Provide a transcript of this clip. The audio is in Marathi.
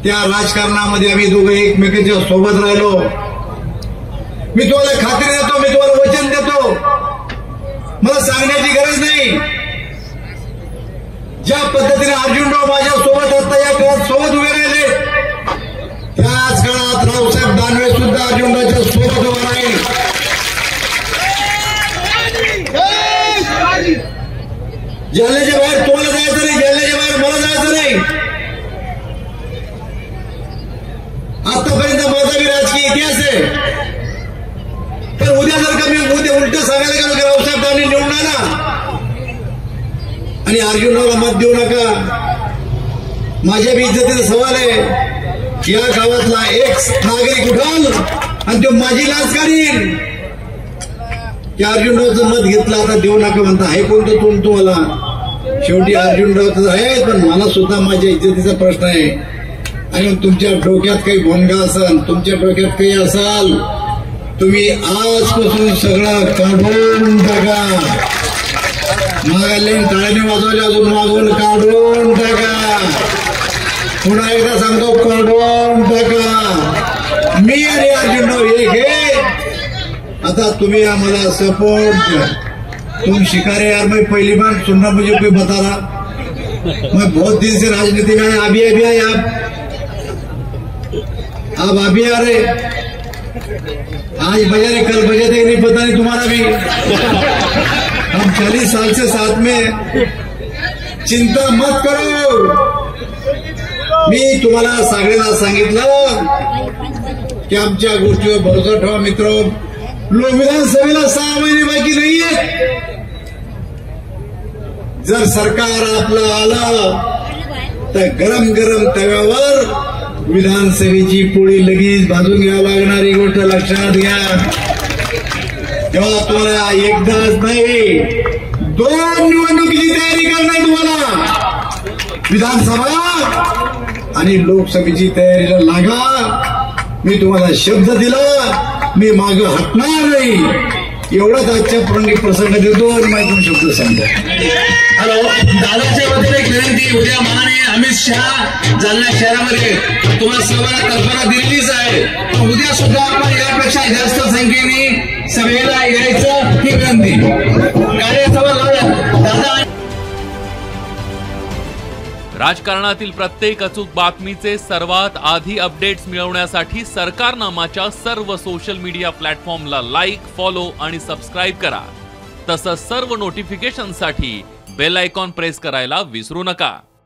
त्या राजकारणामध्ये आम्ही दोघे एकमेकांच्या सोबत राहिलो। मी तुम्हाला खात्री देतो, मी तुम्हाला वचन देतो, मला सांगण्याची गरज नाही। ज्या पद्धतीने अर्जुनराव माझ्या सोबत आता या काळात सोबत उभे राहिले, त्याच काळात रावसाहेब दानवे सुद्धा अर्जुनरावच्या सोबत उभा राहील। जालन्याच्या बाहेर तुम्हाला जायचं नाही, जालन्याच्या बाहेर मला जायचं नाही। आतापर्यंत माझा बी राजकीय इतिहास आहे, पण उद्या जर का मी उलट सांगायला गेलो की रावसाहेब दानवे निवडून आला आणि अर्जुनरावला मत देऊ नका, माझ्या बी इज्जतीचा सवाल आहे। या गावातला एक नागरिक उठाल आणि तो माझी लाच काढील की अर्जुनरावचं मत घेतलं आता देऊ नका म्हणता। हे कोणतं तोंड तुम्हाला? शेवटी अर्जुनरावचं आहे, पण मला सुद्धा माझ्या इज्जतीचा प्रश्न आहे। आणि तुमच्या डोक्यात काही भोंगा असाल, तुमच्या डोक्यात काही असाल, तुम्ही आजपासून सगळं काढून टाका। मागायला टाळ्याने वाजवले, अजून मागून काढून टाका। पुन्हा एकदा सांगतो, काढून टाका। मी आणि अर्जुनराव एक आहे। आता तुम्ही आम्हाला सपोर्ट, तुम शिकारे यार, मैं पहली बार सुन रहा, मुझे कोई बता रहा। मैं बहुत दिन से राजनीति में अभी आए आप अभी आ रहे, आज बजा रहे, कल बजे थे नहीं पता नहीं तुम्हारा भी। हम 40 साल से साथ में, चिंता मत करो। मी तुम्हाला सगळ्यांना सांगितलं की आमच्या गोष्टीवर भरोसा ठेवा मित्र। विधानसभेला 6 महिने बाकी नाहीये। जर सरकार आपलं आलं तर गरम गरम तव्यावर विधानसभेची पोळी लगेच भाजून घ्यावं लागणारी गोष्ट लक्षात घ्या। तेव्हा तुम्हाला एकदाच नाही, 2 निवडणुकीची तयारी करणार तुम्हाला। विधानसभा आणि लोकसभेची तयारीला लागा। मी तुम्हाला शब्द दिला, मी मागे हटणार नाही। एवढाच आजच्या प्रसंग देतो आणि माहिती शब्द सांगतो। हॅलो, दादाच्या वतीने एक विनंती, उद्या माननीय अमित शहा जालना शहरामध्ये तुम्हाला सर्वांना कल्पना दिलेलीच आहे, उद्या सुद्धा आपण यापेक्षा जास्त संख्येने सभेला यायचं ही विनंती। दादा, राजकारणातील प्रत्येक अचूक बातमीचे सर्वात आधी अपडेट्स मिळवण्यासाठी सरकारनामाच्या सर्व सोशल मीडिया प्लॅटफॉर्मला लाईक, फॉलो आणि सबस्क्राईब करा। तसंच सर्व नोटिफिकेशनसाठी बेल आयकॉन प्रेस करायला विसरू नका।